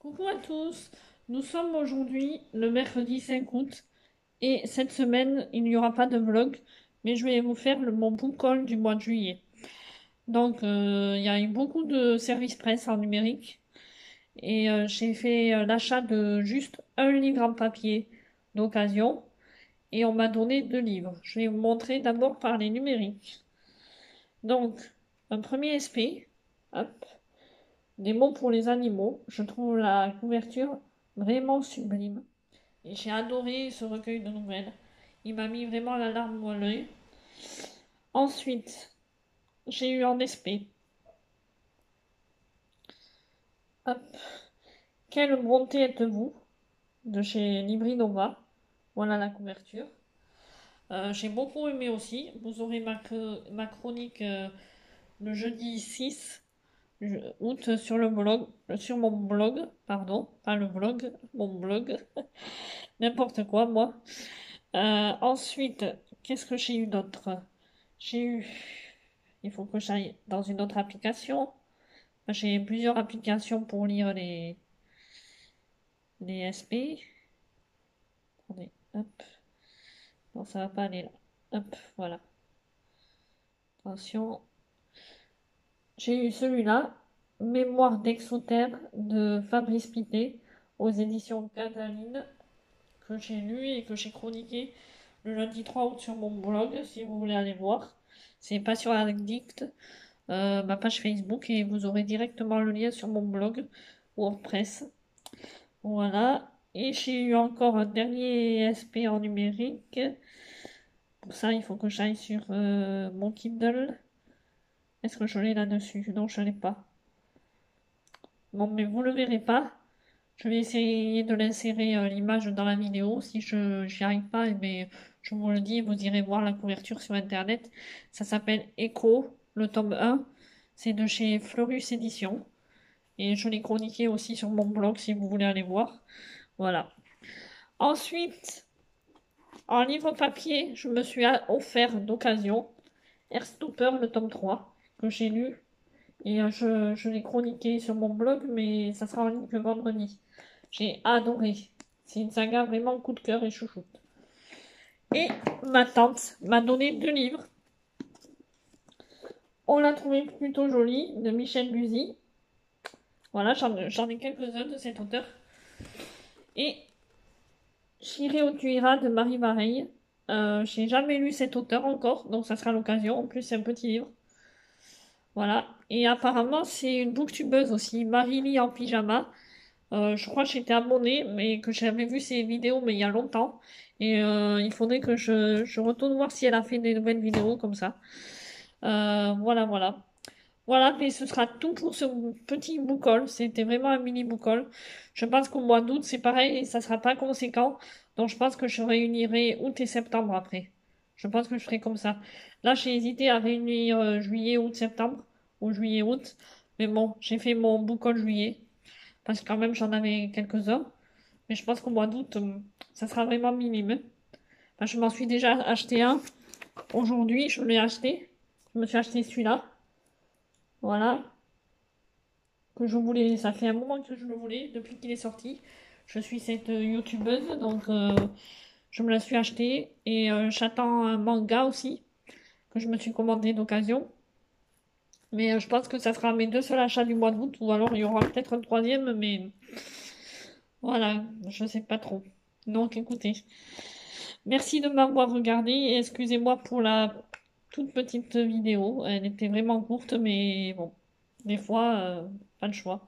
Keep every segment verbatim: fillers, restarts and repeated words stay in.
Coucou à tous, nous sommes aujourd'hui le mercredi cinq août et cette semaine il n'y aura pas de vlog mais je vais vous faire le, mon book haul du mois de juillet. Donc euh, il y a eu beaucoup de services presse en numérique et euh, j'ai fait euh, l'achat de juste un livre en papier d'occasion et on m'a donné deux livres. Je vais vous montrer d'abord par les numériques. Donc un premier S P, hop, des mots pour les animaux. Je trouve la couverture vraiment sublime. Et j'ai adoré ce recueil de nouvelles. Il m'a mis vraiment la larme à l'œil. Ensuite, j'ai eu en S P. Hop. Quelle bonté êtes-vous de chez Libri Nova. Voilà la couverture. Euh, j'ai beaucoup aimé aussi. Vous aurez ma, ma chronique euh, le jeudi six août sur le blog, sur mon blog, pardon, pas le blog, mon blog, n'importe quoi moi. Euh, ensuite, qu'est-ce que j'ai eu d'autre? J'ai eu, il faut que j'aille dans une autre application. J'ai plusieurs applications pour lire les, les S P. Attendez, hop. Non, ça va pas aller là. Hop, voilà. Attention. J'ai eu celui-là, Mémoire d'Exotère de Fabrice Pité aux éditions Cataline, que j'ai lu et que j'ai chroniqué le lundi trois août sur mon blog, si vous voulez aller voir. C'est Passion Addict, euh, ma page Facebook, et vous aurez directement le lien sur mon blog WordPress. Voilà. Et j'ai eu encore un dernier S P en numérique. Pour ça, il faut que j'aille sur euh, mon Kindle. Est-ce que je l'ai là-dessus? Non, je ne l'ai pas. Bon, mais vous ne le verrez pas. Je vais essayer de l'insérer euh, l'image dans la vidéo. Si je n'y arrive pas, eh bien, je vous le dis, vous irez voir la couverture sur internet. Ça s'appelle Echo, le tome un. C'est de chez Fleurus Éditions. Et je l'ai chroniqué aussi sur mon blog si vous voulez aller voir. Voilà. Ensuite, en livre papier, je me suis offert d'occasion Airstopper, le tome trois, que j'ai lu. Et euh, je, je l'ai chroniqué sur mon blog, mais ça sera en ligne que vendredi. J'ai adoré. C'est une saga vraiment coup de cœur et chouchoute. Et ma tante m'a donné deux livres. On l'a trouvé plutôt joli, de Michel Buzy. Voilà, j'en ai quelques-uns de cet auteur. Et Chiré tu iras de Marie Vareille. Euh, j'ai jamais lu cet auteur encore, donc ça sera l'occasion. En plus, c'est un petit livre. Voilà. Et apparemment, c'est une booktubeuse aussi, Marie-Lie en pyjama. Euh, je crois que j'étais abonnée, mais que j'avais vu ses vidéos, mais il y a longtemps. Et euh, il faudrait que je, je retourne voir si elle a fait des nouvelles vidéos comme ça. Euh, voilà, voilà. Voilà, mais ce sera tout pour ce petit book haul. C'était vraiment un mini book haul. Je pense qu'au mois d'août, c'est pareil, ça sera pas conséquent. Donc je pense que je réunirai août et septembre après. Je pense que je ferai comme ça. Là, j'ai hésité à réunir euh, juillet, août, septembre. Ou juillet, août. Mais bon, j'ai fait mon book haul juillet. Parce que quand même, j'en avais quelques-uns. Mais je pense qu'au mois d'août, euh, ça sera vraiment minime. Enfin, je m'en suis déjà acheté un. Aujourd'hui, je l'ai acheté. Je me suis acheté celui-là. Voilà. Que je voulais. Ça fait un moment que je le voulais, depuis qu'il est sorti. Je suis cette euh, youtubeuse, donc euh, je me la suis acheté. Et euh, j'attends un manga aussi, que je me suis commandé d'occasion. Mais euh, je pense que ça sera mes deux seuls achats du mois d'août. Ou alors il y aura peut-être un troisième, mais voilà, je sais pas trop. Donc écoutez. Merci de m'avoir regardé et excusez-moi pour la toute petite vidéo. Elle était vraiment courte, mais bon, des fois, euh, pas le choix.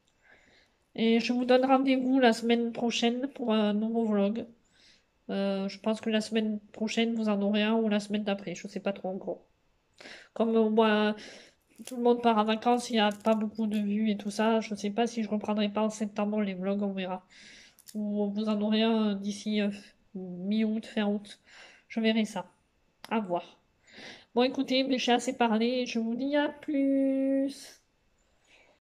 Et je vous donne rendez-vous la semaine prochaine pour un nouveau vlog. Euh, je pense que la semaine prochaine, vous en aurez un ou la semaine d'après. Je sais pas trop en gros. Comme euh, moi, tout le monde part en vacances, il n'y a pas beaucoup de vues et tout ça. Je sais pas si je reprendrai pas en septembre les vlogs, on verra. Ou vous en aurez un d'ici euh, mi-août, fin août. Je verrai ça. À voir. Bon, écoutez, mais j'ai assez parlé. Je vous dis à plus.